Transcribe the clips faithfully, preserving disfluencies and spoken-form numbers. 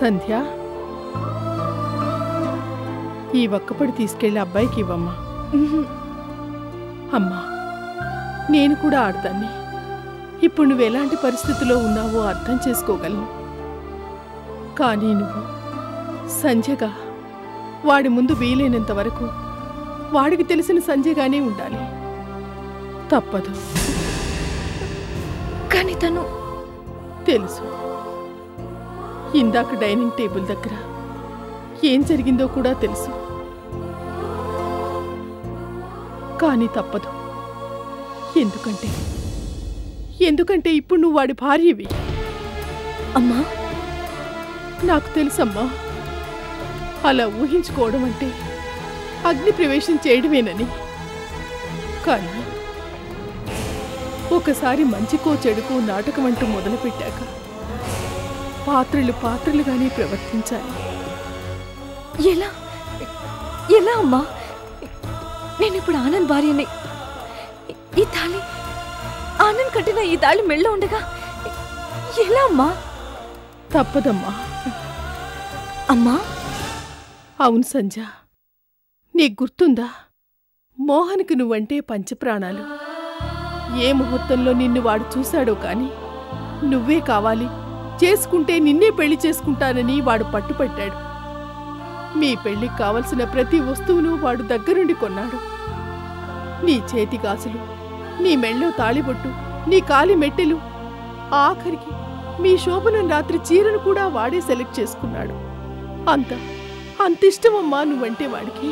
సంధ్య, ఈ ఒక్కపడి తీసుకెళ్ళి అబ్బాయికి ఇవ్వమ్మా. అమ్మా, నేను కూడా ఆడతాన్ని. ఇప్పుడు నువ్వు ఎలాంటి పరిస్థితిలో ఉన్నావో అర్థం చేసుకోగలను. కానీ నువ్వు సంధ్యగా వాడి ముందు వీలైనంత వరకు వాడికి తెలిసిన సంధ్యగానే ఉండాలి. తప్పదు. కానీ తను తెలుసు. ఇందాక డైనింగ్ టేబుల్ దగ్గర ఏం జరిగిందో కూడా తెలుసు. కానీ తప్పదు. ఎందుకంటే ఎందుకంటే ఇప్పుడు నువ్వు వాడి భార్యవి. అమ్మా, నాకు తెలుసమ్మా. అలా ఊహించుకోవడం అంటే అగ్ని ప్రవేశం చేయడమేనని. కానీ ఒకసారి మంచికో చెడుకో నాటకం అంటూ మొదలుపెట్టాక పాత్రలు పాత్రలుగానే ప్రవర్తించాలి. ఎలా ఎలా అమ్మా? నేను ఇప్పుడు ఆనంద్ భార్యనే. ఈ తాళి ఆనంద్ కట్టిన ఈ తాళి మెళ్ళ ఉండగా ఎలా అమ్మా? తప్పదమ్మా. అమ్మా, అవును సంజ, నీకు గుర్తుందా? మోహన్కి నువ్వంటే పంచప్రాణాలు. ఏ ముహూర్తంలో నిన్ను వాడు చూశాడో కాని నువ్వే కావాలి, చేసుకుంటే నిన్నే పెళ్లి చేసుకుంటానని వాడు పట్టుపట్టాడు. మీ పెళ్లికి కావలసిన ప్రతి వస్తువును వాడు దగ్గరుండి కొన్నాడు. నీ చేతి గాజులు, నీ మెళ్ళో తాళిబొట్టు, నీ కాలి మెట్టెలు, ఆఖరికి మీ శోభనం రాత్రి చీరను కూడా వాడే సెలెక్ట్ చేసుకున్నాడు. అంత అంతిష్టమమ్మా నువ్వంటే వాడికి.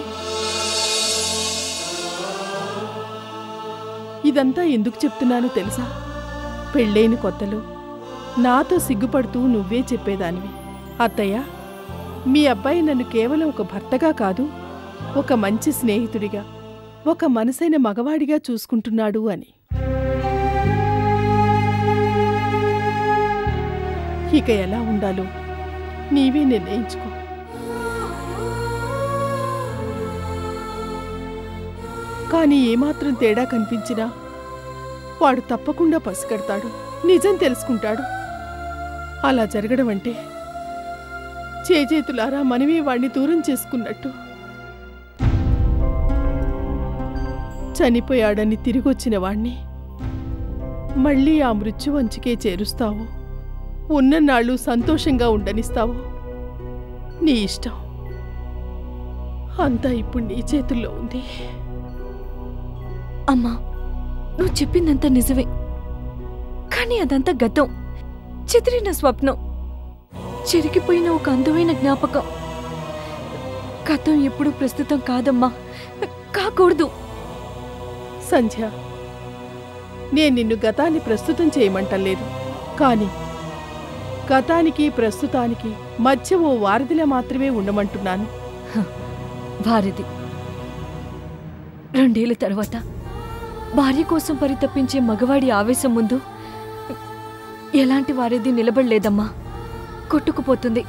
ఇదంతా ఎందుకు చెప్తున్నానో తెలుసా? పెళ్ళైన కొత్తలో నాతో సిగ్గుపడుతూ నువ్వే చెప్పేదానివి, అత్తయ్య, మీ అబ్బాయి నన్ను కేవలం ఒక భర్తగా కాదు, ఒక మంచి స్నేహితుడిగా, ఒక మనసైన మగవాడిగా చూసుకుంటున్నాడు అని. ఇక ఎలా ఉండాలో నీవే నిర్ణయించుకో. కానీ ఏమాత్రం తేడా కనిపించినా వాడు తప్పకుండా పసిగడతాడు, నిజం తెలుసుకుంటాడు. అలా జరగడం అంటే చేజేతులారా మనమే వాణ్ణి దూరం చేసుకున్నట్టు. చనిపోయాడని తిరిగొచ్చిన వాణ్ణి మళ్ళీ ఆ మృత్యువంచికే చేరుస్తావు, ఉన్ననాళ్ళు సంతోషంగా ఉండనిస్తావు. నీ ఇష్టం. అంతా ఇప్పుడు నీ చేతుల్లో ఉంది. అమ్మా, నువ్వు చెప్పిందంతా నిజమే. కానీ అదంతా గతం, చెదిరిన స్వప్నం, చెరిగిపోయిన ఒక అందమైన జ్ఞాపకం. గతం ఎప్పుడు ప్రస్తుతం కాదమ్మా, కాకూడదు. సంధ్య, నేను నిన్ను గతాన్ని ప్రస్తుతం చేయమంటలేదు, కానీ గతానికి ప్రస్తుతానికి మధ్య ఓ వారధిలా మాత్రమే ఉండమంటున్నాను. వారధి? రెండేళ్ల తర్వాత భార్య కోసం పరితపించే మగవాడి ఆవేశం ముందు ఎలాంటి వారధి నిలబడలేదమ్మా, కొట్టుకుపోతుంది.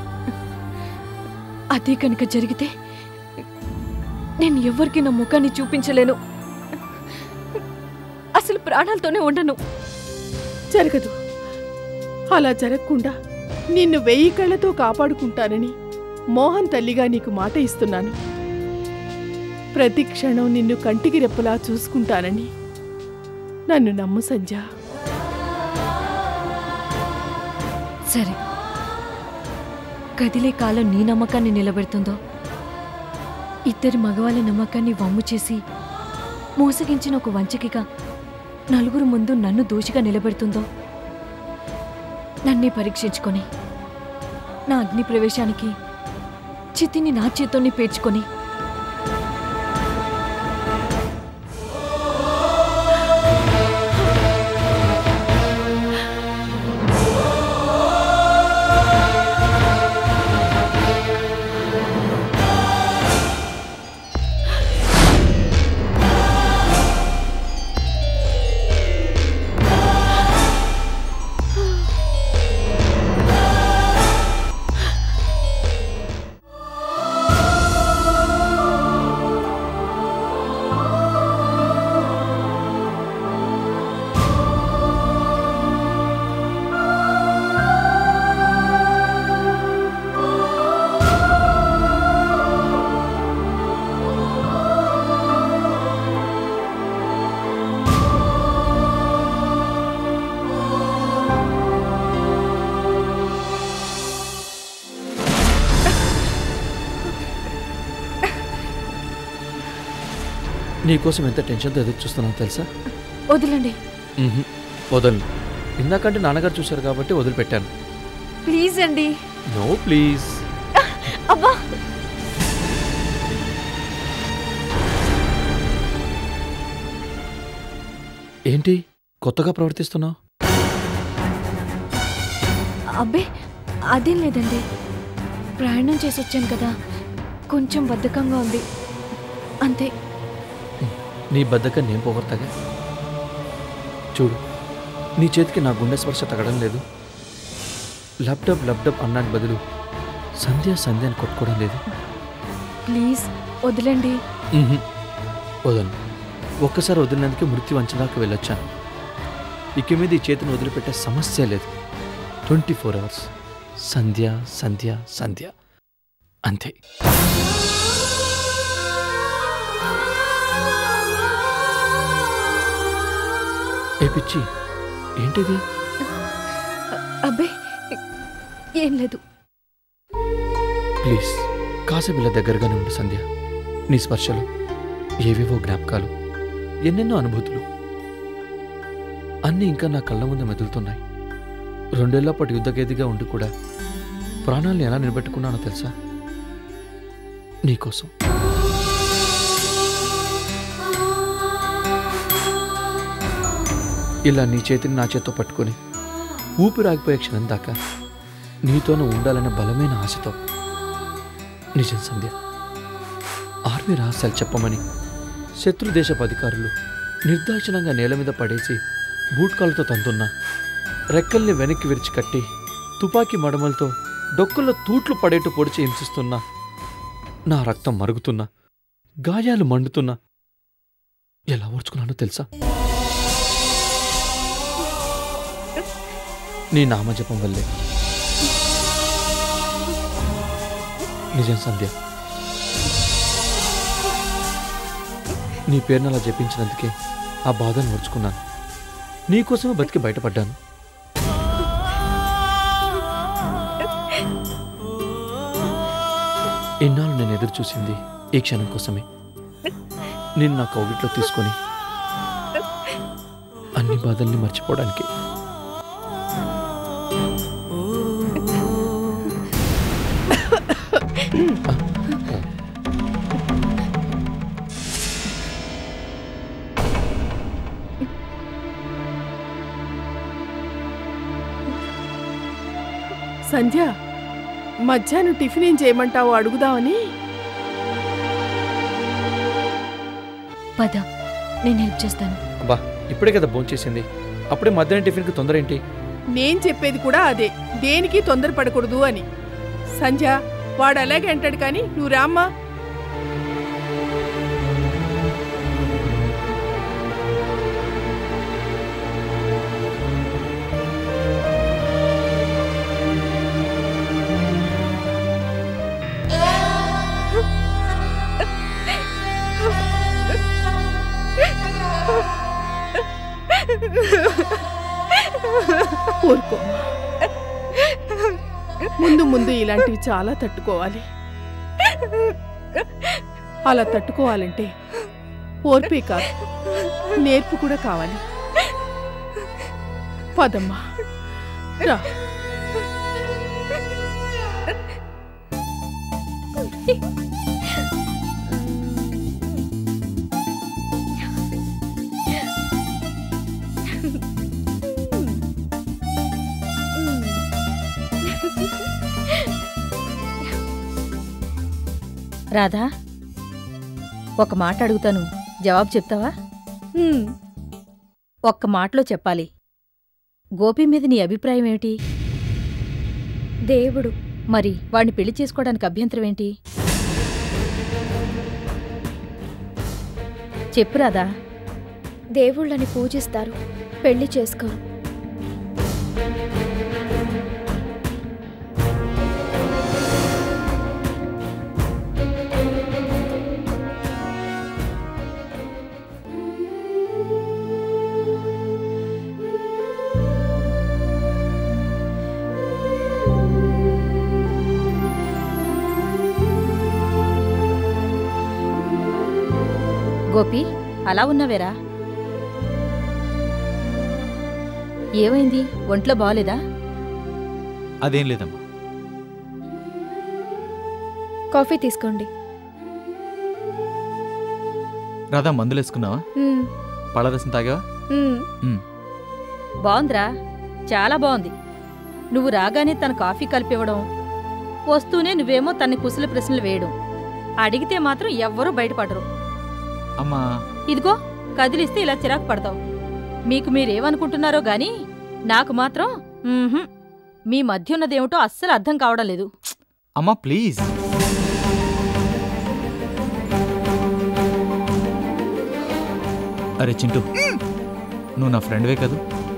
అదే కనుక జరిగితే నేను ఎవ్వరికి నా ముఖాన్ని చూపించలేను, అసలు ప్రాణాలతోనే ఉండను. జరగదు. అలా జరగకుండా నిన్ను వెయ్యి కళ్ళతో కాపాడుకుంటానని మోహన్ తల్లిగా నీకు మాట ఇస్తున్నాను. ప్రతి క్షణం నిన్ను కంటికి రెప్పలా చూసుకుంటానని నన్ను నమ్ము సంజ. సరే, కదిలే కాలం నీ నమ్మకాన్ని నిలబెడుతుందో, ఇద్దరి మగవాళ్ళ నమ్మకాన్ని వమ్ము చేసి మోసగించిన ఒక వంచకిగా నలుగురు ముందు నన్ను దోషిగా నిలబెడుతుందో, నన్నే పరీక్షించుకొని నా అగ్ని ప్రవేశానికి చితిని నా చేతోని పేర్చుకొని నీకోసం ఎంత టెన్షన్తో ఎదురు చూస్తున్నావు తెలుసా? వదలండి. మ్హూ. వదలను. ఇందాకంటే నాన్నగారు చూశారు కాబట్టి వదిలిపెట్టాను. ప్లీజ్ అండి. No please. అబ్బా, ఏంటి కొత్తగా ప్రవర్తిస్తున్నావు? అబ్బే అదేం లేదండి. ప్రయాణం చేసి వచ్చాను కదా, కొంచెం బద్ధకంగా ఉంది అంతే. నీ బద్ధకం నేను పోగొడతాగా. చూడు, నీ చేతికి నా గుండె స్పర్శ తగ్గడం లేదు. లబ్డబ్ లబ్డబ్ అన్నానికి బదులు సంధ్య సంధ్య అని కొట్టుకోవడం లేదు. ప్లీజ్ వదలండి. మ్హూ. వదలను. ఒక్కసారి వదిలినందుకే మృత్యు అంచనాకు వెళ్ళొచ్చాను. ఇక మీద ఈ చేతిని వదిలిపెట్టే సమస్య లేదు. Twenty four hours Sandhya Sandhya Sandhya అంతే. ఏ పిచ్చి, ఏంటిది? అబ్బే ఏం లేదు. ప్లీజ్ కాసేపు ఇలా దగ్గరగానే ఉండు సంధ్య. నీ స్పర్శలో ఏవేవో జ్ఞాపకాలు, ఎన్నెన్నో అనుభూతులు అన్నీ ఇంకా నా కళ్ళ ముందు మెదులుతున్నాయి. రెండేళ్లపాటు యుద్ధకేదిగా ఉండి కూడా ప్రాణాలను ఎలా నిలబెట్టుకున్నానో తెలుసా? నీకోసం. ఇలా నీ చేతిని నా చేత్తో పట్టుకొని ఊపిరాగిపోయే క్షణం దాకా నీతోనూ ఉండాలనే బలమైన ఆశతో. నిజం సంధ్య, ఆర్మీ రహస్యాలు చెప్పమని శత్రుదేశపు అధికారులు నిర్దాక్షిణంగా నేల మీద పడేసి బూట్కాలతో తంతున్నా, రెక్కల్ని వెనక్కి విరిచి కట్టి తుపాకీ మడమలతో డొక్కల్లో తూట్లు పడేట్టు పొడిచి హింసిస్తున్నా, నా రక్తం మరుగుతున్నా, గాయాలు మండుతున్నా ఎలా ఓర్చుకున్నానో తెలుసా? నీ నామజపం వల్లే. నిజం సంధ్య, నీ పేరును అలా జపించినందుకే ఆ బాధను ఓర్చుకున్నాను. నీకోసమే బతికి బయటపడ్డాను. ఇన్నాళ్ళు నేను ఎదురు చూసింది ఈ క్షణం కోసమే. నేను నా కౌగిట్లో తీసుకొని అన్ని బాధల్ని మర్చిపోవడానికి. సంధ్య, మధ్యాహ్నం టిఫిన్ ఏం చేయమంటావో అడుగుదామని. పద, నేను హెల్ప్ చేస్తాను. అబ్బా, ఇప్పుడే కదా భోంచేసింది, అప్పుడే మధ్యాహ్నం టిఫిన్కి తొందర ఏంటి? నేను చెప్పేది కూడా అదే, దేనికి తొందరపడకూడదు అని. సంధ్య, వాడు అలాగే అంటాడు కానీ నువ్వు రామ్మా. ఊరుకో. ముందు ముందు ఇలాంటివి చాలా తట్టుకోవాలి. అలా తట్టుకోవాలంటే ఓర్పే కాదు, నేర్పు కూడా కావాలి. పదమ్మా రా. రాధా, ఒక మాట అడుగుతాను, జవాబు చెప్తావా? ఒక్క మాటలో చెప్పాలి. గోపి మీద నీ అభిప్రాయం ఏమిటి? దేవుడు. మరి వాడిని పెళ్లి చేసుకోవడానికి అభ్యంతరం ఏంటి? చెప్పు రాధా. దేవుళ్ళని పూజిస్తారు, పెళ్లి చేసుకోరు. గోపి, అలా ఉన్నావేరా? ఏమైంది? ఒంట్లో బాగోలేదా? అదేం లేదమ్మా. కాఫీ తీసుకోండి. రాధా, మందులు వేసుకున్నావా? మ్మ్. పళ్ళరసం తాగావా? మ్మ్. బాగుందిరా, చాలా బాగుంది. నువ్వు రాగానే తన కాఫీ కలిపివ్వడం, వస్తూనే నువ్వేమో తన్ని కుశల ప్రశ్నలు వేయడం, అడిగితే మాత్రం ఎవ్వరూ బయటపడరు. అమ్మా, ఇదిగో కదిలిస్తే ఇలా చిరాకు పడతావు. మీకు మీరేమనుకుంటున్నారో గాని నాకు మాత్రం మ్మ్హ్మ్, మీ మధ్య ఉన్నదేమిటో అస్సలు అర్థం కావడం లేదు. అమ్మా ప్లీజ్. అరే చింటూ, నువ్వు నా ఫ్రెండ్వే కదూ?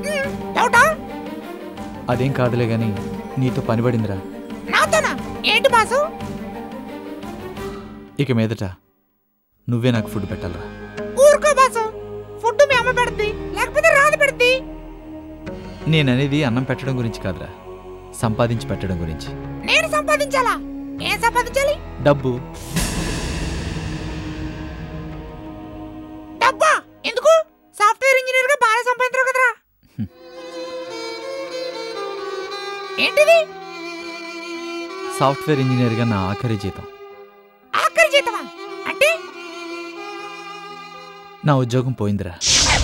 అదేం కాదులే గాని నీతో పనిపడిందిరా. ఏంటి బాసు? ఇక మీదట నువ్వే నాకు ఫుడ్ పెట్టాలరా. ఊరుకో బాసు, ఫుడ్ మీ అమ్మ పెడుతుంది, లేకపోతే రాదు పెడుతుంది. నేననేది అన్నం పెట్టడం గురించి కాదురా, సంపాదించి పెట్టడం గురించి. నేను సంపాదించాలా? ఏం సంపాదించాలి? డబ్బు. డబ్బా? ఎందుకు? సాఫ్ట్వేర్ ఇంజనీర్ గా బాగా సంపాదించారు కదరా. ఏంటిది? సాఫ్ట్వేర్ ఇంజనీర్ గా నా ఆఖరి జీతం. ఆఖరి జీతమా అంటే? నా ఉద్యోగం పోయిందిరా.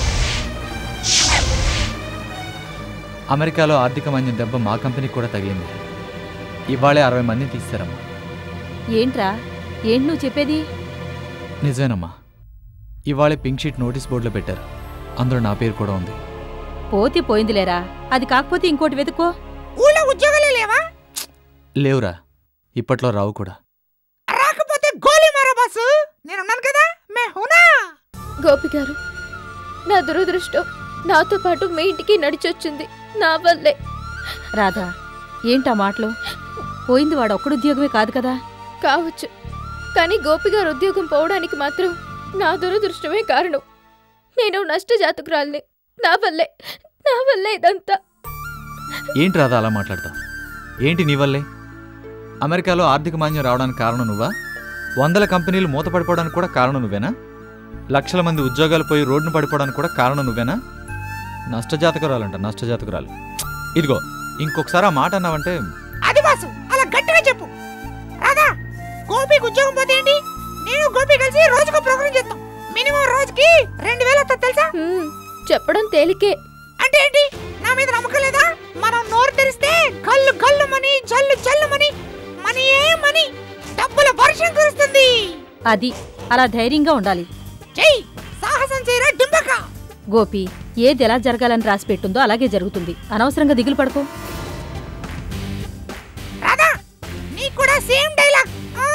అమెరికాలో ఆర్థిక మాంద్యం దెబ్బ మా కంపెనీకి కూడా తగిలింది. ఇవాళే అరవై మందిని తీస్తారమ్మా. ఏంట్రా, ఏంటి నువ్వు చెప్పేది? నిజమేనమ్మా. ఇవాళే పింక్ షీట్ నోటీస్ బోర్డులో పెట్టారు. అందులో నా పేరు కూడా ఉంది. పోతే పోయిందిలేరా, అది కాకపోతే ఇంకోటి వెతుక్కో. ఊళ్ళో ఉద్యోగాలే లేవా? లేవురా, ఇప్పట్లో రావు కూడా. రాకపోతే గోలీ మారా బాసు, నేనున్నాను కదా, మే హునా. గోపి గారు, నా దురదృష్టం నాతో పాటు మీ ఇంటికి నడిచొచ్చింది నా వల్లే. రాధా, ఏంటా మాటలు? పోయింది వాడు ఒక్కడుద్యోగమే కాదు కదా. కావచ్చు, కానీ గోపి గారు ఉద్యోగం పోవడానికి మాత్రం నా దురదృష్టమే కారణం. నేను నష్టజాతకురాల్ని. నా వల్లే నా వల్లే ఇదంతా. ఏంటి రాదా అలా మాట్లాడతావు? ఏంటి నీ వల్లే? అమెరికాలో ఆర్థిక మాంద్యం రావడానికి కారణం నువ్వా? వందల కంపెనీలు మూతపడిపోవడానికి కూడా కారణం నువ్వేనా? లక్షల మంది ఉద్యోగాలు పోయి రోడ్డును పడిపోవడానికి కూడా కారణం నువ్వేనా? నష్టజాతకురాలంట, నష్టజాతకురాలు. ఇదిగో ఇంకొకసారి ఆ మాట అన్నావంటే. అది బాసు, అలా గట్టిగా చెప్పు. రాదా, గోపికి ఉద్యోగం పోతే ఏంటి? నేను గోపి కలిసి రోజుకు ప్రోగ్రాం చేస్తాం. మినిమం రోజుకి రెండు వేలు వస్తుంది తెలుసా? హ్మ్, చెప్పడం తేలికే. అంటే ఏంటి? నా మీద నమ్మకం లేదా? మనం నోరు తెరిస్తే కళ్ళు కళ్ళు మని, జల్లు జల్లు మని, మనీ ఏ మనీ, డబ్బుల వర్షం కురుస్తుంది. అది అలా ధైర్యంగా ఉండాలి. చెయ్యి, సాహసం చేయరా డింబక. గోపి, ఏది ఎలా జరగాలని రాసి పెట్టుందో అలాగే జరుగుతుంది. అనవసరంగా దిగులు పడుకో. రాధా, నీకు కూడా same dialogue.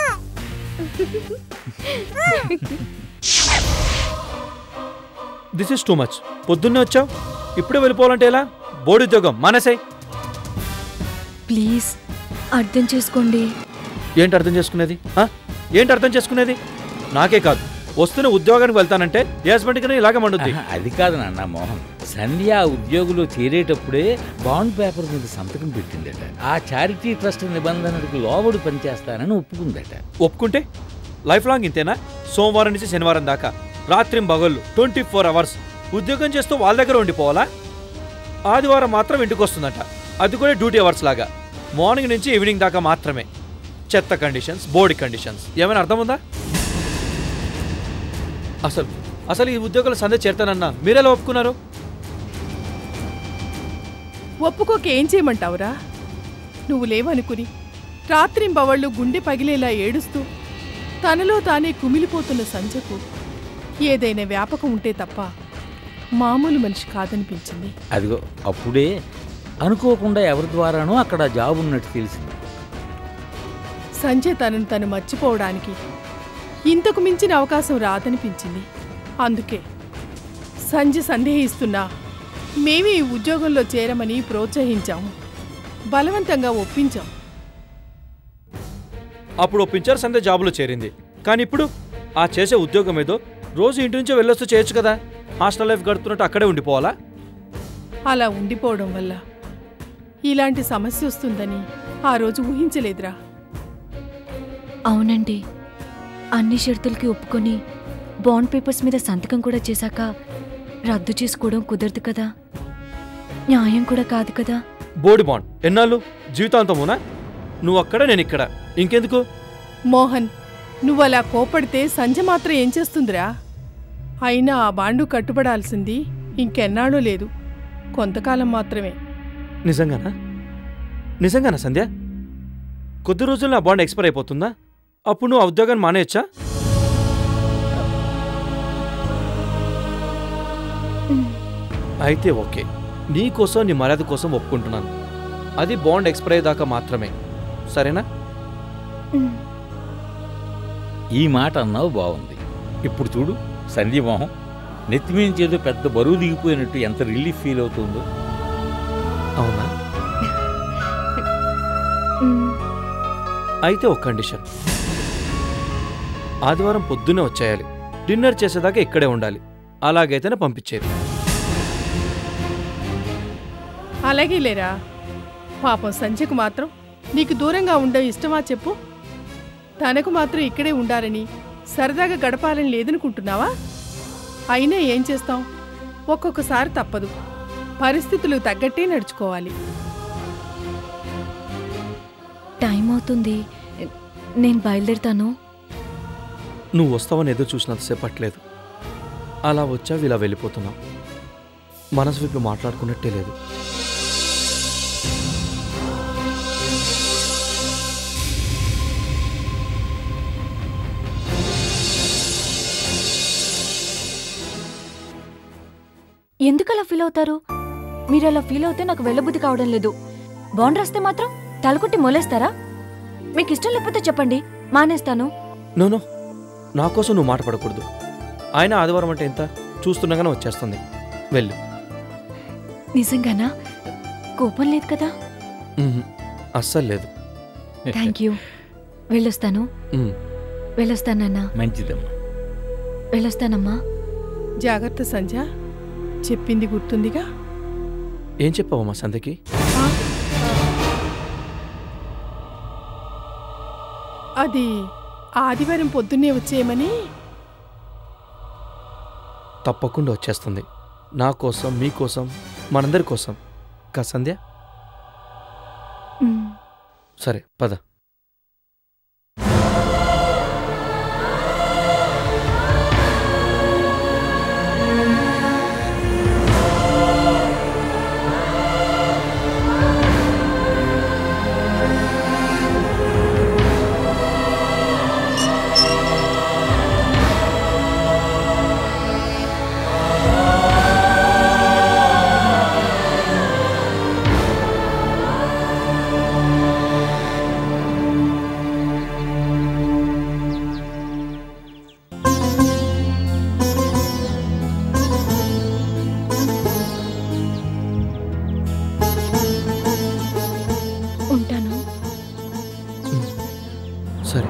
This is too much. పొద్దున్నే వచ్చావు, ఇప్పుడే వెళ్ళిపోవాలంటే ఎలా? బోర్డు ఉద్యోగం మానేసాయి. ప్లీజ్ అర్థం చేసుకోండి. ఏంటి అర్థం చేసుకునేది? ఏంటి అర్థం చేసుకునేది? నాకే కాదు, వస్తున్న ఉద్యోగానికి వెళ్తానంటే హస్బెండ్కి ఇలాగే మండుద్ది. అది కాదు నాన్న మోహన్, సంధ్య ఉద్యోగులు చేరేటప్పుడే బాండ్ పేపర్ మీద సంతకం పెట్టిందట. ఆ చారిటీ ట్రస్ట్ నిబంధనలకు లోబడి పనిచేస్తానని ఒప్పుకుందట. ఒప్పుకుంటే లైఫ్ లాంగ్ ఇంతేనా? సోమవారం నుంచి శనివారం దాకా రాత్రి బగళ్ళు ట్వంటీ ఫోర్ అవర్స్ ఉద్యోగం చేస్తూ వాళ్ళ దగ్గర ఉండిపోవాలా? ఆదివారం మాత్రం ఇంటికి వస్తుందట, అది కూడా డ్యూటీ అవర్స్ లాగా. మార్నింగ్ నుంచి ఈవినింగ్ దాకా మాత్రమే. చెత్త కండిషన్స్, బోర్డు కండిషన్స్. ఏమైనా అర్థం ఉందా? అసలు అసలు ఈ ఉద్యోగాలు సందే చేరతానన్నా మీరెలా ఒప్పుకున్నారు? ఒప్పుకోక ఏం చేయమంటావురా? నువ్వు లేవనుకుని రాత్రింబవళ్ళు గుండె పగిలేలా ఏడుస్తూ తనలో తానే కుమిలిపోతున్న సంజకు ఏదైనా వ్యాపకం ఉంటే తప్ప మామూలు మనిషి కాదనిపించింది. అదిగో అప్పుడే అనుకోకుండా ఎవరి ద్వారానో అక్కడ జాబ్ ఉన్నట్టు తెలిసింది. సంజయ్ తనను తను మర్చిపోవడానికి ఇంతకు మించిన అవకాశం రాదనిపించింది. అందుకే సంజయ్ సందేహిస్తున్నా మేమే ఈ ఉద్యోగంలో చేరమని ప్రోత్సహించాము, బలవంతంగా ఒప్పించాం. అప్పుడు ఒప్పించారు, సంధ్య జాబులో చేరింది. కానీ ఇప్పుడు ఆ చేసే ఉద్యోగం ఏదో రోజు ఇంటి నుంచో వెళ్ళొస్తూ చేయొచ్చు కదా. హాస్టల్ లైఫ్ గడుపుతున్నట్టు అక్కడే ఉండిపోవాలా? అలా ఉండిపోవడం వల్ల ఇలాంటి సమస్య వస్తుందని ఆ రోజు ఊహించలేదురా. అవునండి, అన్ని షరతులకి ఒప్పుకొని బాండ్ పేపర్స్ మీద సంతకం కూడా చేశాక రద్దు చేసుకోవడం కుదరదు కదా, న్యాయం కూడా కాదు కదా. బోడి బాండ్ ఎన్నాళ్ళు? జీవితాంతమునా? నువ్వు అక్కడ, నేను ఇక్కడ, ఇంకెందుకు? మోహన్, నువ్వలా కోపడితే సంజ మాత్రం ఏం చేస్తుందిరా? అయినా ఆ బాండు కట్టుబడాల్సింది ఇంకెన్నాళ్ళూ లేదు, కొంతకాలం మాత్రమే. నిజంగానా? నిజంగానా సంధ్య? కొద్ది రోజుల్లో ఆ బాండ్ ఎక్స్పైర్ అయిపోతుందా? అప్పుడు నువ్వు ఆ ఉద్యోగాన్ని మానేయచ్చా? అయితే ఓకే, నీ కోసం, నీ మర్యాద కోసం ఒప్పుకుంటున్నాను. అది బాండ్ ఎక్స్పైర్ అయ్యేదాకా మాత్రమే, సరేనా? ఈ మాట అన్నావు బాగుంది. ఇప్పుడు చూడు సంధ్యమోహం, నెత్తిమీంచి ఏదో పెద్ద బరువు దిగిపోయినట్టు ఎంత రిలీఫ్ ఫీల్ అవుతుందో. అవునా? అయితే ఒక కండిషన్, ఆదివారం పొద్దున్నే వచ్చేయాలి, డిన్నర్ చేసేదాకా ఇక్కడే ఉండాలి, అలాగైతేనే పంపించేది. అలాగే లేరా. పాపం సంజయ్కు మాత్రం నీకు దూరంగా ఉండే ఇష్టమా చెప్పు? తనకు మాత్రం ఇక్కడే ఉండాలని, సరదాగా గడపాలని లేదనుకుంటున్నావా? అయినా ఏం చేస్తాం, ఒక్కొక్కసారి తప్పదు, పరిస్థితులు తగ్గట్టే నడుచుకోవాలి. టైం అవుతుంది, నేను బయలుదేరుతాను. నువ్వు వస్తావని ఎదురు చూసినంతసేపు పట్టలేదు, అలా వచ్చావు, ఇలా వెళ్ళిపోతున్నావు. మనసు విప్పి మాట్లాడుకున్నట్టే లేదు. ఎందుకు అలా ఫీల్ అవుతారు? మీరు అలా ఫీల్ అవుతే నాకు వెళ్ళబుద్ధి కావడం లేదు. బాండ్ రాస్తే మాత్రం తలకుట్టి మొలేస్తారా? మీకు ఇష్టం లేకపోతే చెప్పండి, మానేస్తాను. నోనో, నా కోసం నువ్వు మాట పడకూడదు. ఆయన ఆదివారం అంటే ఎంత చూస్తుండగానే వచ్చేస్తుంది, వెళ్ళు. నిజంగానా? కోపం లేదు కదా? అస్సలు లేదు. Thank you. వెళ్ళొస్తాను. వెళ్ళొస్తానన్నా. మంచిదమ్మా. వెళ్ళొస్తానమ్మా. జాగ్రత్త సంజ, చెప్పింది గుర్తుందిగా? ఏం చెప్పావమ్మా సంధ్యకి? అది ఆదివారం పొద్దున్నే వచ్చేయమని. తప్పకుండా వచ్చేస్తుంది, నా కోసం, మీకోసం, మనందరి కోసం కా సంధ్య? సరే పద. ఉంటాను. సరే.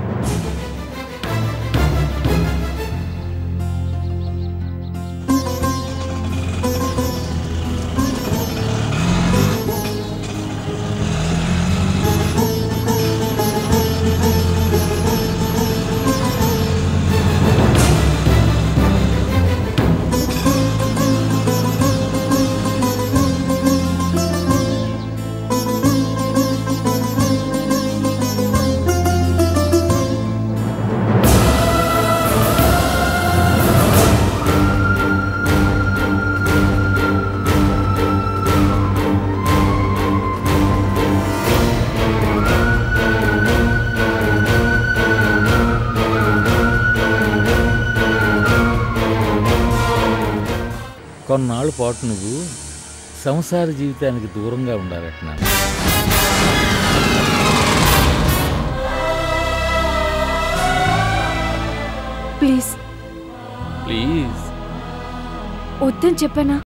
కొన్నాళ్ళ పాటు నువ్వు సంసార జీవితానికి దూరంగా ఉండాలంటున్నాను. ప్లీజ్ ప్లీజ్ వద్దని చెప్పానా?